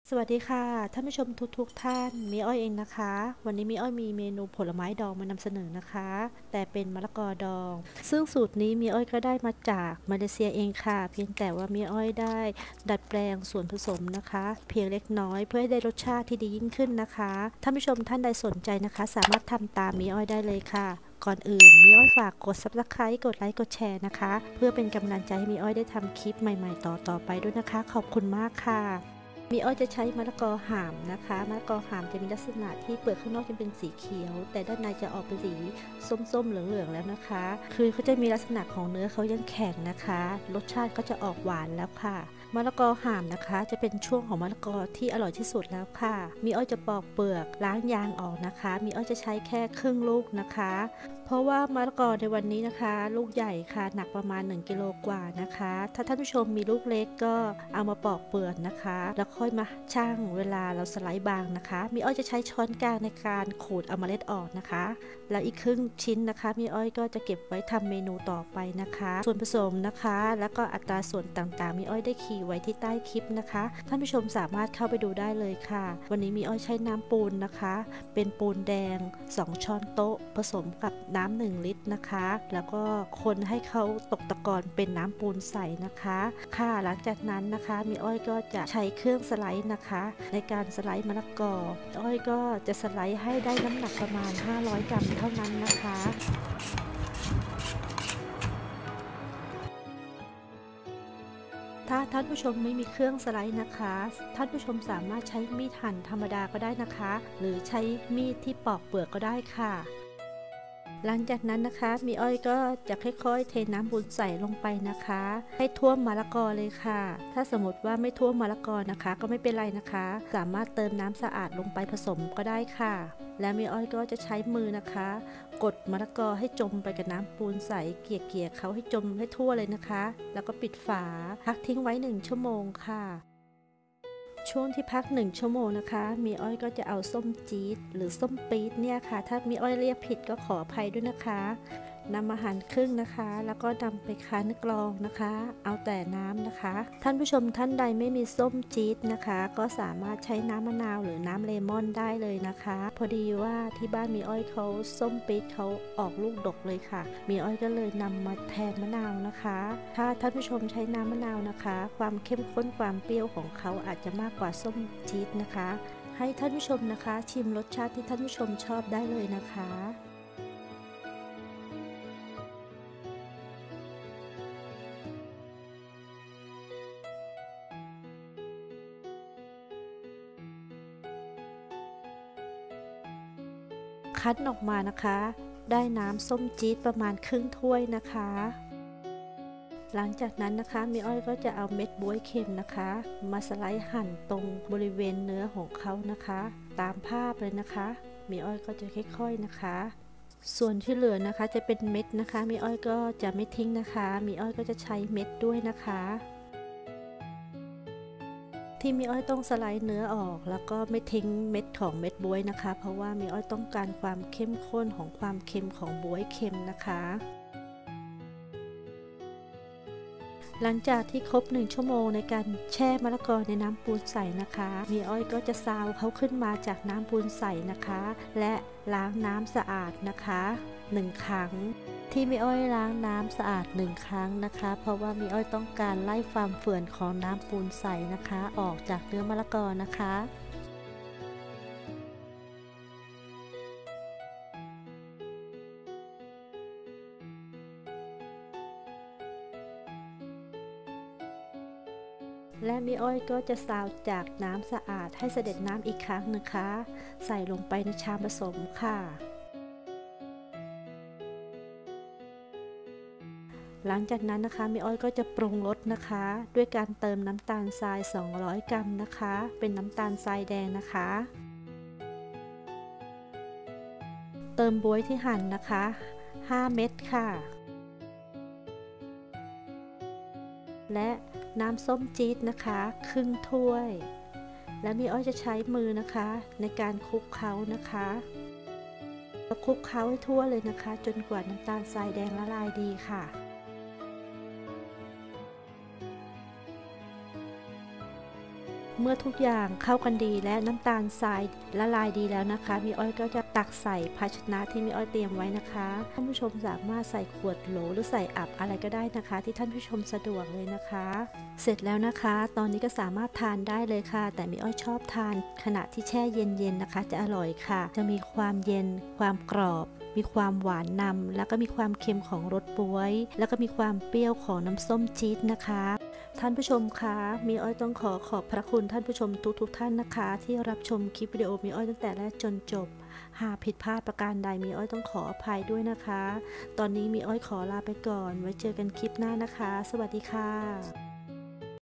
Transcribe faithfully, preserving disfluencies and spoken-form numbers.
สวัสดีค่ะท่านผู้ชมทุกๆทท่านมีอ้อยเองนะคะวันนี้มีอ้อยมีเมนูผลไม้ดองมานำเสนอนะคะแต่เป็นมะละกอดองซึ่งสูตรนี้มีอ้อยก็ได้มาจากมาเลเซียเองค่ะเพียงแต่ว่ามีอ้อยได้ดัดแปลงส่วนผสมนะคะเพียงเล็กน้อยเพื่อให้ได้รสชาติที่ดียิ่งขึ้นนะคะท่านผู้ชมท่านใดสนใจนะคะสามารถทำตามมีอ้อยได้เลยค่ะก่อนอื่นมีอ้อยฝากกด ซับสไครบ์ กดไลค์กดแชร์นะคะเพื่อเป็นกำลังใจให้มีอ้อยได้ทำคลิปใหม่ๆต่อๆไปด้วยนะคะขอบคุณมากค่ะมีอ้อยจะใช้มะละกอห่ามนะคะมะละกอห่ามจะมีลักษณะที่เปลือกข้างนอกจะเป็นสีเขียวแต่ด้านในจะออกเป็นสีส้มๆเหลืองๆแล้วนะคะคือเขาจะมีลักษณะของเนื้อเขายังแข็งนะคะรสชาติก็จะออกหวานแล้วค่ะมะละกอห่ามนะคะจะเป็นช่วงของมะละกอที่อร่อยที่สุดแล้วค่ะมีอ้อยจะปอกเปลือกล้างยางออกนะคะมีอ้อยจะใช้แค่ครึ่งลูกนะคะเพราะว่ามะละกอในวันนี้นะคะลูกใหญ่ค่ะหนักประมาณหนึ่งกิโลกว่านะคะถ้าท่านผู้ชมมีลูกเล็กก็เอามาปอกเปลือกนะคะแล้วค่อยมาชั่งเวลาเราสไลด์บางนะคะมีอ้อยจะใช้ช้อนกลางในการขูดเอาเมล็ดออกนะคะแล้วอีกครึ่งชิ้นนะคะมีอ้อยก็จะเก็บไว้ทำเมนูต่อไปนะคะส่วนผสมนะคะแล้วก็อัตราส่วนต่างๆมีอ้อยได้ขีดไว้ที่ใต้คลิปนะคะท่านผู้ชมสามารถเข้าไปดูได้เลยค่ะวันนี้มีอ้อยใช้น้ำปูนนะคะเป็นปูนแดงสองช้อนโต๊ะผสมกับน้ำหนึ่งลิตรนะคะแล้วก็คนให้เขาตกตะกอนเป็นน้ำปูนใสนะคะค่ะหลังจากนั้นนะคะมีอ้อยก็จะใช้เครื่องสไลด์นะคะในการสไลด์มะละกออ้อยก็จะสไลด์ให้ได้น้ำหนักประมาณห้าร้อยกรัมเท่านั้นนะคะถ้าท่านผู้ชมไม่มีเครื่องสไลด์นะคะท่านผู้ชมสามารถใช้มีดหั่นธรรมดาก็ได้นะคะหรือใช้มีดที่ปอกเปลือกก็ได้ค่ะหลังจากนั้นนะคะมีอ้อยก็จะค่อยๆเทน้ำบุญใส่ลงไปนะคะให้ท่วมมะละกอเลยค่ะถ้าสมมติว่าไม่ท่วมมะละกอนะคะก็ไม่เป็นไรนะคะสามารถเติมน้ำสะอาดลงไปผสมก็ได้ค่ะและมีอ้อยก็จะใช้มือนะคะกดมะละกอให้จมไปกับน้ำปูนใสเกลี่ยๆเขาให้จมให้ทั่วเลยนะคะแล้วก็ปิดฝาพักทิ้งไว้หนึ่งชั่วโมงค่ะช่วงที่พักหนึ่งชั่วโมงนะคะมีอ้อยก็จะเอาส้มจี๊ดหรือส้มปี๊ดเนี่ยค่ะถ้ามีอ้อยเรียกผิดก็ขออภัยด้วยนะคะนำมาหั่นครึ่งนะคะแล้วก็นำไปคั้นกรองนะคะเอาแต่น้ำนะคะท่านผู้ชมท่านใดไม่มีส้มจี๊ดนะคะก็สามารถใช้น้ำมะนาวหรือน้ำเลมอนได้เลยนะคะพอดีว่าที่บ้านมีอ้อยเขาส้มปี๊ดเขาออกลูกดกเลยค่ะมีอ้อยก็เลยนำมาแทนมะนาวนะคะถ้าท่านผู้ชมใช้น้ำมะนาวนะคะความเข้มข้นความเปรี้ยวของเขาอาจจะมากกว่าส้มจี๊ดนะคะให้ท่านผู้ชมนะคะชิมรสชาติที่ท่านผู้ชมชอบได้เลยนะคะคั้นออกมานะคะได้น้ำส้มจี๊ดประมาณครึ่งถ้วยนะคะหลังจากนั้นนะคะมีอ้อยก็จะเอาเม็ดบ๊วยเค็มนะคะมาสไลด์หั่นตรงบริเวณเนื้อของเขานะคะตามภาพเลยนะคะมีอ้อยก็จะค่อยๆนะคะส่วนที่เหลือนะคะจะเป็นเม็ดนะคะมีอ้อยก็จะไม่ทิ้งนะคะมีอ้อยก็จะใช้เม็ดด้วยนะคะที่มีอ้อยต้องสไลด์เนื้อออกแล้วก็ไม่ทิ้งเม็ดของเม็ดบ๊วยนะคะเพราะว่ามีอ้อยต้องการความเข้มข้นของความเค็มของบ๊วยเค็มนะคะหลังจากที่ครบหนึ่งชั่วโมงในการแช่มะละกอในน้ำปูนใสนะคะมีอ้อยก็จะซาวเขาขึ้นมาจากน้ำปูนใสนะคะและล้างน้ำสะอาดนะคะหนึ่งครั้งที่มีอ้อยล้างน้ำสะอาดหนึ่งครั้งนะคะเพราะว่ามีอ้อยต้องการไล่ความเฝื่อนของน้ำปูนใสนะคะออกจากเนื้อมะละกอนะคะและมีอ้อยก็จะซาวจากน้ำสะอาดให้เสด็จน้ำอีกครั้งนะคะใส่ลงไปในชามผสมค่ะหลังจากนั้นนะคะมีอ้อยก็จะปรุงรสนะคะด้วยการเติมน้ำตาลทรายสองร้อยกรัมนะคะเป็นน้ำตาลทรายแดงนะคะเติมบ๊วยที่หั่นนะคะห้าเม็ดค่ะและน้ำส้มจี๊ดนะคะครึ่งถ้วยและมีอ้อยจะใช้มือนะคะในการคลุกเคล้านะคะคลุกเคล้าให้ทั่วเลยนะคะจนกว่าน้ำตาลทรายแดงละลายดีค่ะ หเมื่อทุกอย่างเข้ากันดีและน้ำตาลทรายละลายดีแล้วนะคะมีอ้อยก็จะตักใส่ภาชนะที่มีอ้อยเตรียมไว้นะคะท่านผู้ชมสามารถใส่ขวดโหลหรือใส่อับอะไรก็ได้นะคะที่ท่านผู้ชมสะดวกเลยนะคะเสร็จแล้วนะคะตอนนี้ก็สามารถทานได้เลยค่ะแต่มีอ้อยชอบทานขณะที่แช่เย็นๆนะคะจะอร่อยค่ะจะมีความเย็นความกรอบมีความหวานนำแล้วก็มีความเค็มของรสบ๊วยแล้วก็มีความเปรี้ยวของน้ำส้มจี๊ดนะคะท่านผู้ชมคะมีอ้อยต้องขอขอบพระคุณท่านผู้ชมทุกๆทท่านนะคะที่รับชมคลิปวิดีโอมีอ้อยตั้งแต่แรกจนจบหากผิดพลาดประการใดมีอ้อยต้องขออภัยด้วยนะคะตอนนี้มีอ้อยขอลาไปก่อนไว้เจอกันคลิปหน้านะคะสวัสดีค่ะ